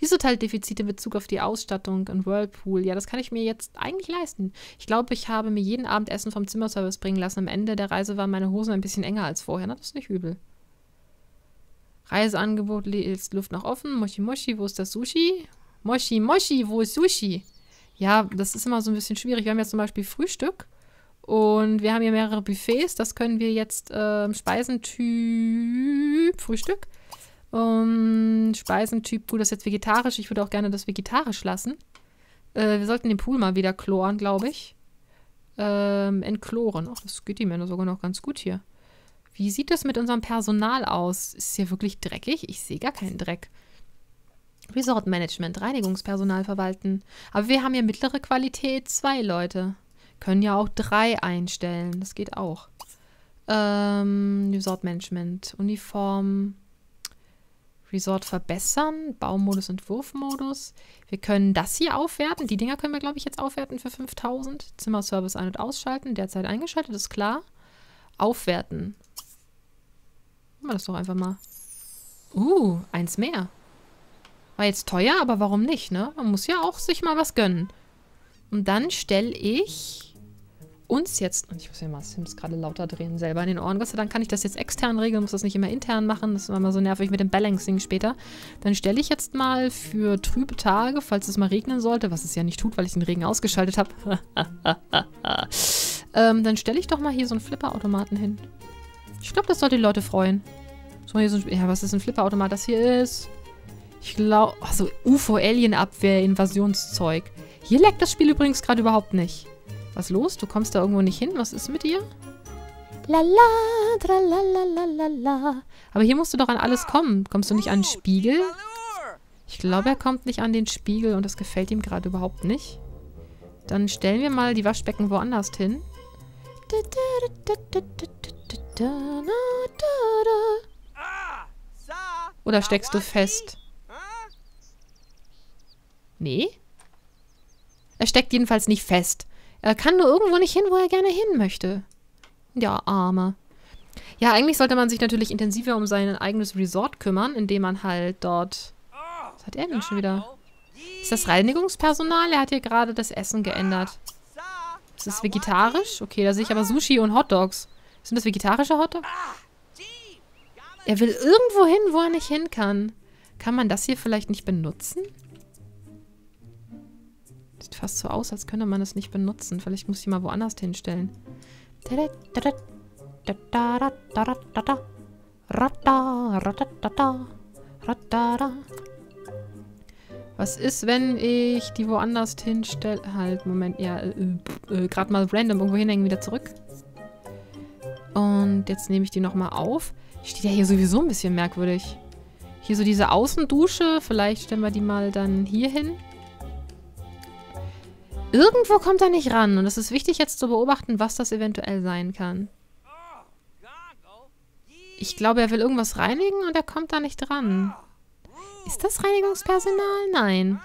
Dieselteildefizite in Bezug auf die Ausstattung und Whirlpool. Ja, das kann ich mir jetzt eigentlich leisten. Ich glaube, ich habe mir jeden Abend Essen vom Zimmerservice bringen lassen. Am Ende der Reise waren meine Hosen ein bisschen enger als vorher. Na, das ist nicht übel. Reiseangebot ist Luft noch offen. Moshi Moshi, wo ist das Sushi? Moshi Moshi, wo ist Sushi? Ja, das ist immer so ein bisschen schwierig. Wir haben jetzt zum Beispiel Frühstück und wir haben hier mehrere Buffets. Das können wir jetzt Speisentyp Frühstück. Speisentyp, gut, das ist jetzt vegetarisch. Ich würde auch gerne das vegetarisch lassen. Wir sollten den Pool mal wieder chloren, glaube ich. Entchloren. Ach, das geht die Männer sogar noch ganz gut hier. Wie sieht das mit unserem Personal aus? Ist es hier wirklich dreckig? Ich sehe gar keinen Dreck. Resort Management, Reinigungspersonal verwalten. Aber wir haben ja mittlere Qualität, 2 Leute. Können ja auch 3 einstellen. Das geht auch. Resort Management, Uniform, Resort verbessern, Baumodus und Wurfmodus. Wir können das hier aufwerten. Die Dinger können wir, glaube ich, jetzt aufwerten für 5000. Zimmerservice ein- und ausschalten. Derzeit eingeschaltet, ist klar. Aufwerten. Machen wir das doch einfach mal. 1 mehr. War jetzt teuer, aber warum nicht, ne? Man muss ja auch sich mal was gönnen. Und dann stelle ich uns jetzt... Und ich muss ja mal Sims gerade lauter drehen, selber in den Ohren. Gott sei Dank kann ich das jetzt extern regeln, muss das nicht immer intern machen. Das ist immer so nervig mit dem Balancing später. Dann stelle ich jetzt mal für trübe Tage, falls es mal regnen sollte, was es ja nicht tut, weil ich den Regen ausgeschaltet habe. Dann stelle ich doch mal hier so einen Flipperautomaten hin. Ich glaube, das sollte die Leute freuen. So, hier so ein... Ja, was ist ein Flipperautomat? Das hier ist... Ich glaube, also UFO-Alien-Abwehr, Invasionszeug. Hier leckt das Spiel übrigens gerade überhaupt nicht. Was los? Du kommst da irgendwo nicht hin? Was ist mit dir? Lala, tralalalala. Aber hier musst du doch an alles kommen. Kommst du nicht an den Spiegel? Ich glaube, er kommt nicht an den Spiegel und das gefällt ihm gerade überhaupt nicht. Dann stellen wir mal die Waschbecken woanders hin. Oder steckst du fest? Nee? Er steckt jedenfalls nicht fest. Er kann nur irgendwo nicht hin, wo er gerne hin möchte. Ja, Arme. Ja, eigentlich sollte man sich natürlich intensiver um sein eigenes Resort kümmern, indem man halt dort... Was hat er denn schon wieder? Ist das Reinigungspersonal? Er hat hier gerade das Essen geändert. Ist das vegetarisch? Okay, da sehe ich aber Sushi und Hotdogs. Sind das vegetarische Hotdogs? Er will irgendwo hin, wo er nicht hin kann. Kann man das hier vielleicht nicht benutzen? Sieht fast so aus, als könnte man es nicht benutzen. Vielleicht muss ich mal woanders hinstellen. Was ist, wenn ich die woanders hinstelle? Halt, Moment, ja, gerade mal random irgendwo hinhängen, wieder zurück. Und jetzt nehme ich die nochmal auf. Die steht ja hier sowieso ein bisschen merkwürdig. Hier so diese Außendusche. Vielleicht stellen wir die mal dann hier hin. Irgendwo kommt er nicht ran. Und es ist wichtig jetzt zu beobachten, was das eventuell sein kann. Ich glaube, er will irgendwas reinigen und er kommt da nicht dran. Ist das Reinigungspersonal? Nein.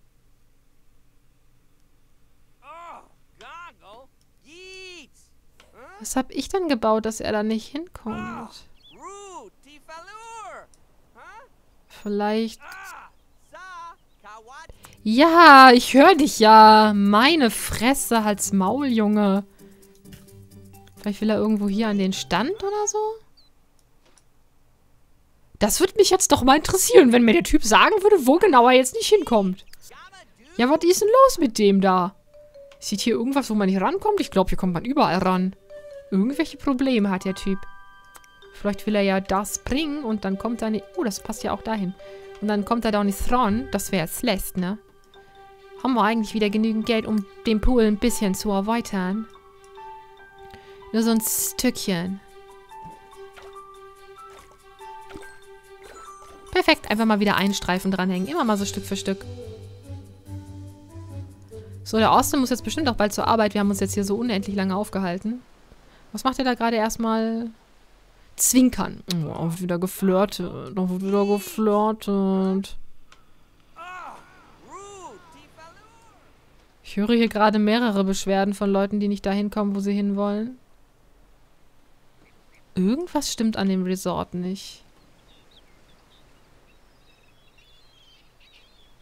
Was habe ich denn gebaut, dass er da nicht hinkommt? Vielleicht... Ja, ich höre dich ja. Meine Fresse, halt's Maul, Junge. Vielleicht will er irgendwo hier an den Stand oder so? Das würde mich jetzt doch mal interessieren, wenn mir der Typ sagen würde, wo genau er jetzt nicht hinkommt. Ja, was ist denn los mit dem da? Sieht hier irgendwas, wo man nicht rankommt? Ich glaube, hier kommt man überall ran. Irgendwelche Probleme hat der Typ. Vielleicht will er ja da springen und dann kommt er nicht... Oh, das passt ja auch dahin. Und dann kommt er da nicht ran. Das wäre jetzt lässt, ne? Haben wir eigentlich wieder genügend Geld, um den Pool ein bisschen zu erweitern? Nur so ein Stückchen. Perfekt, einfach mal wieder einen Streifen dranhängen. Immer mal so Stück für Stück. So, der Austin muss jetzt bestimmt auch bald zur Arbeit. Wir haben uns jetzt hier so unendlich lange aufgehalten. Was macht er da gerade erstmal? Zwinkern. Oh, wieder geflirtet. Noch wieder geflirtet. Ich höre hier gerade mehrere Beschwerden von Leuten, die nicht dahin kommen, wo sie hinwollen. Irgendwas stimmt an dem Resort nicht.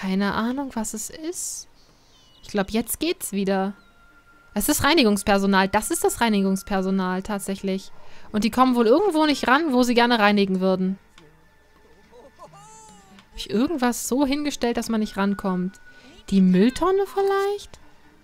Keine Ahnung, was es ist. Ich glaube, jetzt geht's wieder. Es ist Reinigungspersonal. Das ist das Reinigungspersonal tatsächlich. Und die kommen wohl irgendwo nicht ran, wo sie gerne reinigen würden. Habe ich irgendwas so hingestellt, dass man nicht rankommt? Die Mülltonne vielleicht?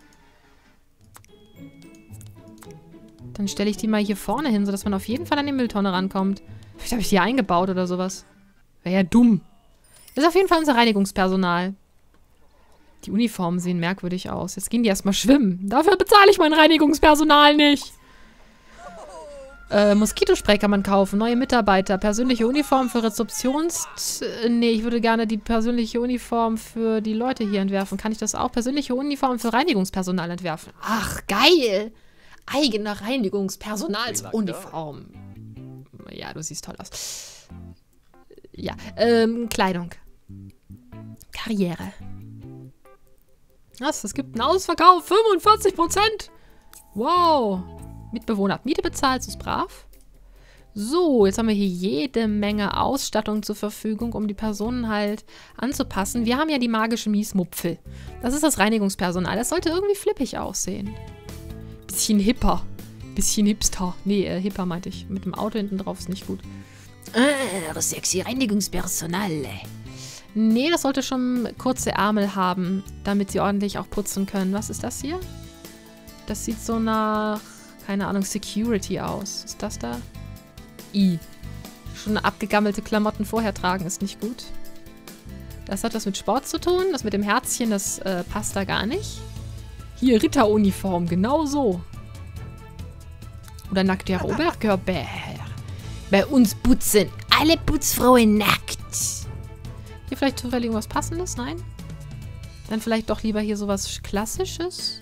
Dann stelle ich die mal hier vorne hin, sodass man auf jeden Fall an die Mülltonne rankommt. Vielleicht habe ich die eingebaut oder sowas. Wäre ja dumm. Das ist auf jeden Fall unser Reinigungspersonal. Die Uniformen sehen merkwürdig aus. Jetzt gehen die erstmal schwimmen. Dafür bezahle ich mein Reinigungspersonal nicht. Moskitospray kann man kaufen. Neue Mitarbeiter. Persönliche Uniform für nee, ich würde gerne die persönliche Uniform für die Leute hier entwerfen. Kann ich das auch? Persönliche Uniform für Reinigungspersonal entwerfen. Ach, geil. Eigene Reinigungspersonalsuniform. Ja, du siehst toll aus. Ja, Kleidung. Karriere. Was? Es gibt einen Ausverkauf. 45%. Wow. Mitbewohner hat Miete bezahlt. Das ist brav. So, jetzt haben wir hier jede Menge Ausstattung zur Verfügung, um die Personen halt anzupassen. Wir haben ja die magische Miesmupfel. Das ist das Reinigungspersonal. Das sollte irgendwie flippig aussehen. Bisschen hipper. Bisschen hipster. Nee, hipper meinte ich. Mit dem Auto hinten drauf ist nicht gut. Sexy Reinigungspersonal. Nee, das sollte schon kurze Ärmel haben, damit sie ordentlich auch putzen können. Was ist das hier? Das sieht so nach, keine Ahnung, Security aus. Ist das da? Schon abgegammelte Klamotten vorher tragen ist nicht gut. Das hat was mit Sport zu tun. Das mit dem Herzchen, das passt da gar nicht. Hier, Ritteruniform, genau so. Oder nackter Oberkörper. Bei uns putzen alle Putzfrauen nackt. Hier vielleicht zufällig irgendwas Passendes? Nein? Dann vielleicht doch lieber hier sowas Klassisches?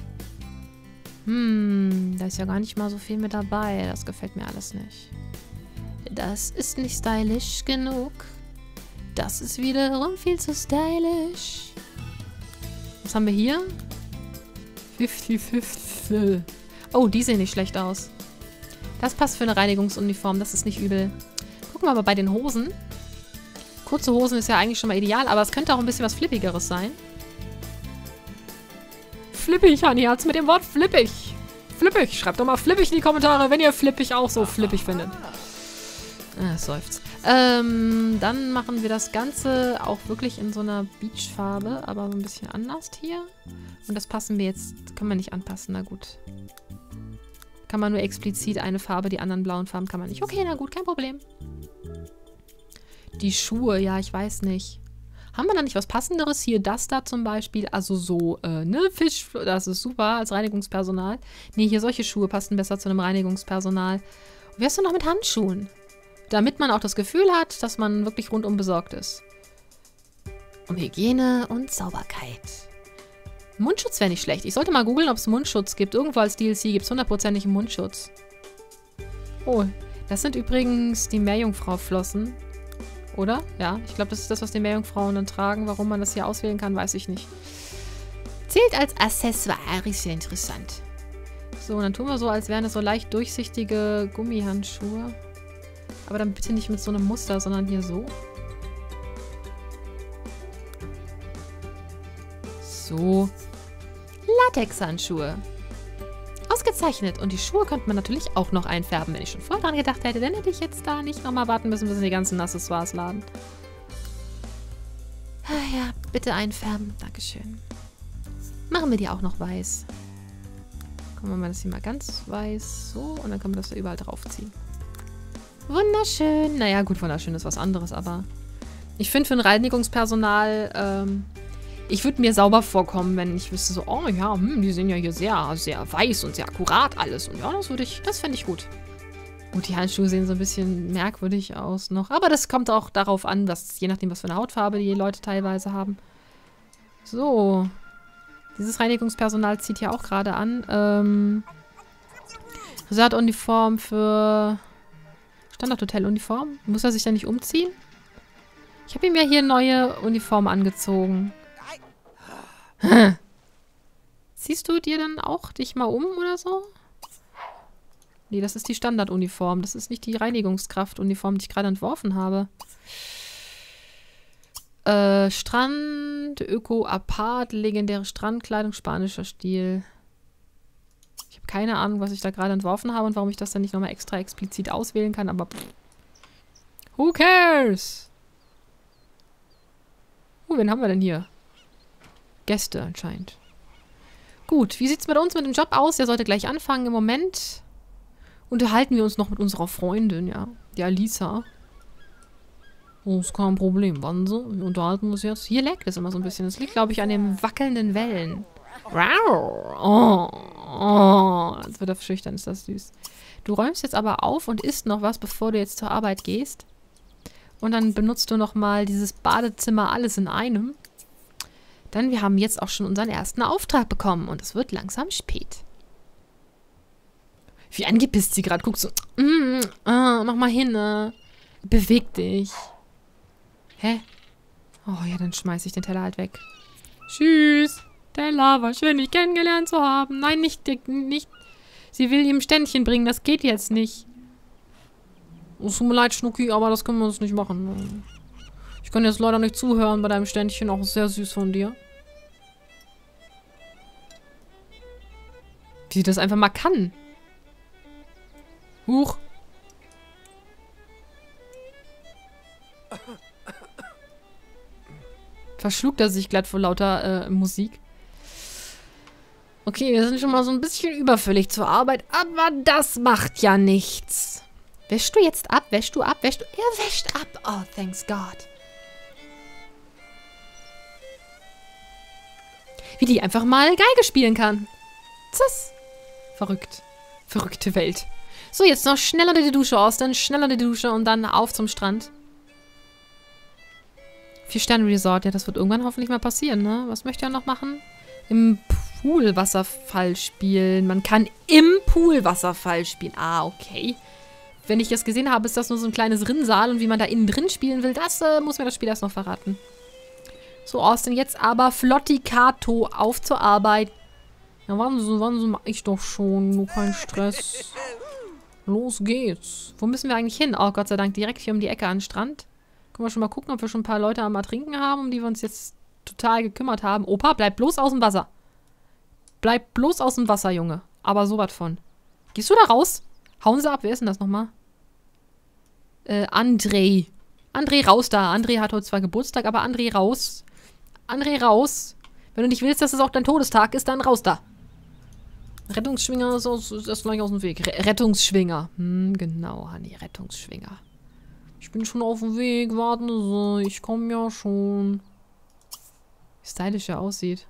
Da ist ja gar nicht mal so viel mit dabei. Das gefällt mir alles nicht. Das ist nicht stylisch genug. Das ist wiederum viel zu stylisch. Was haben wir hier? 50-50. Oh, die sehen nicht schlecht aus. Das passt für eine Reinigungsuniform. Das ist nicht übel. Gucken wir mal bei den Hosen. Kurze Hosen ist ja eigentlich schon mal ideal, aber es könnte auch ein bisschen was Flippigeres sein. Flippig, Hanni, hat's mit dem Wort flippig. Flippig. Schreibt doch mal flippig in die Kommentare, wenn ihr flippig auch so flippig findet. Seufzt. Dann machen wir das Ganze auch wirklich in so einer Beachfarbe, aber so ein bisschen anders hier. Und das passen wir jetzt, können wir nicht anpassen, na gut. Kann man nur explizit eine Farbe, die anderen blauen Farben kann man nicht. Okay, na gut, kein Problem. Die Schuhe, ja, ich weiß nicht. Haben wir da nicht was Passenderes? Hier, das da zum Beispiel. Also so, ne, Fisch, das ist super als Reinigungspersonal. Nee, hier solche Schuhe passen besser zu einem Reinigungspersonal. Und wie wär's denn noch mit Handschuhen? Damit man auch das Gefühl hat, dass man wirklich rundum besorgt ist. Um Hygiene und Sauberkeit. Mundschutz wäre nicht schlecht. Ich sollte mal googeln, ob es Mundschutz gibt. Irgendwo als DLC gibt es 100%ig einen Mundschutz. Oh, das sind übrigens die Meerjungfrau-Flossen. Oder? Ja, ich glaube, das ist das, was die Meerjungfrauen dann tragen. Warum man das hier auswählen kann, weiß ich nicht. Zählt als Accessoire, ist ja interessant. So, und dann tun wir so, als wären es so leicht durchsichtige Gummihandschuhe. Aber dann bitte nicht mit so einem Muster, sondern hier so. So. Latexhandschuhe. Ausgezeichnet. Und die Schuhe könnte man natürlich auch noch einfärben, wenn ich schon vorher dran gedacht hätte. Dann hätte ich jetzt da nicht nochmal warten müssen, bis in die ganzen Accessoires laden. Ah ja, bitte einfärben. Dankeschön. Machen wir die auch noch weiß. Gucken wir mal das hier mal ganz weiß. So, und dann können wir das da überall draufziehen. Wunderschön. Naja, gut, wunderschön ist was anderes, aber ich finde für ein Reinigungspersonal, ich würde mir sauber vorkommen, wenn ich wüsste so, oh ja, die sind ja hier sehr, sehr weiß und sehr akkurat alles. Und ja, das fände ich gut. Gut, die Handschuhe sehen so ein bisschen merkwürdig aus noch. Aber das kommt auch darauf an, was, je nachdem, was für eine Hautfarbe die Leute teilweise haben. So. Dieses Reinigungspersonal zieht hier auch gerade an. Resortuniform für Standardhoteluniform. Muss er sich da nicht umziehen? Ich habe ihm ja hier neue Uniform angezogen. Ziehst du dir dann auch dich mal um oder so? Nee, das ist die Standarduniform. Das ist nicht die Reinigungskraftuniform, die ich gerade entworfen habe. Strand, Equipment, Öko, Apart, legendäre Strandkleidung, spanischer Stil. Ich habe keine Ahnung, was ich da gerade entworfen habe und warum ich das dann nicht nochmal extra explizit auswählen kann, aber pff. Who cares? Wen haben wir denn hier? Gäste anscheinend. Gut, wie sieht es mit uns mit dem Job aus? Der sollte gleich anfangen. Im Moment unterhalten wir uns noch mit unserer Freundin, ja. Die Alisa. Oh, ist kein Problem. Wann so? Wir unterhalten uns jetzt. Hier leckt es immer so ein bisschen. Das liegt, glaube ich, an den wackelnden Wellen. Oh, oh. Jetzt wird er schüchtern, ist das süß. Du räumst jetzt aber auf und isst noch was, bevor du jetzt zur Arbeit gehst. Und dann benutzt du nochmal dieses Badezimmer alles in einem. Denn wir haben jetzt auch schon unseren ersten Auftrag bekommen. Und es wird langsam spät. Wie angepisst sie gerade guckt. So, mach mal hin. Beweg dich. Hä? Oh ja, dann schmeiße ich den Teller halt weg. Tschüss. Teller, war schön, dich kennengelernt zu haben. Nein, nicht. Sie will ihm Ständchen bringen. Das geht jetzt nicht. Es tut mir leid, Schnucki, aber das können wir uns nicht machen. Ich kann jetzt leider nicht zuhören bei deinem Ständchen. Auch sehr süß von dir. Wie sie das einfach mal kann. Huch. Verschluckt er sich glatt vor lauter Musik. Okay, wir sind schon mal so ein bisschen überfällig zur Arbeit, aber das macht ja nichts. Wäschst du jetzt ab? Wäschst du ab? Wäschst du? Er wäscht ab. Oh, thanks God. Wie die einfach mal Geige spielen kann. Zass. Verrückt. Verrückte Welt. So, jetzt noch schneller die Dusche aus, dann schneller die Dusche und dann auf zum Strand. 4-Sterne-Resort. Ja, das wird irgendwann hoffentlich mal passieren, ne? Was möchte er noch machen? Im Pool Wasserfall spielen. Man kann im Pool Wasserfall spielen. Ah, okay. Wenn ich das gesehen habe, ist das nur so ein kleines Rinnsal. Und wie man da innen drin spielen will, das muss mir das Spiel erst noch verraten. So, Austin, jetzt aber Flottikato auf zur Arbeit. Ja, wann so mach ich doch schon. Nur kein Stress. Los geht's. Wo müssen wir eigentlich hin? Oh, Gott sei Dank, direkt hier um die Ecke an den Strand. Können wir schon mal gucken, ob wir schon ein paar Leute am Ertrinken haben, um die wir uns jetzt total gekümmert haben. Opa, bleib bloß aus dem Wasser. Bleib bloß aus dem Wasser, Junge. Aber sowas von. Gehst du da raus? Hauen sie ab. Wer ist denn das nochmal? André. André, raus da. André hat heute zwar Geburtstag, aber André, raus. André, raus. Wenn du nicht willst, dass es auch dein Todestag ist, dann raus da. Rettungsschwinger ist gleich aus dem Weg. Rettungsschwinger. Genau, Hanni, Rettungsschwinger. Ich bin schon auf dem Weg. Warten Sie, ich komme ja schon. Wie stylisch er aussieht.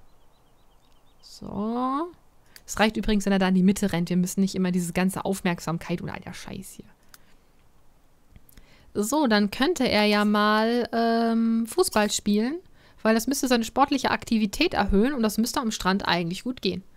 So. Es reicht übrigens, wenn er da in die Mitte rennt. Wir müssen nicht immer diese ganze Aufmerksamkeit und all der Scheiß hier. So, dann könnte er ja mal Fußball spielen, weil das müsste seine sportliche Aktivität erhöhen und das müsste am Strand eigentlich gut gehen.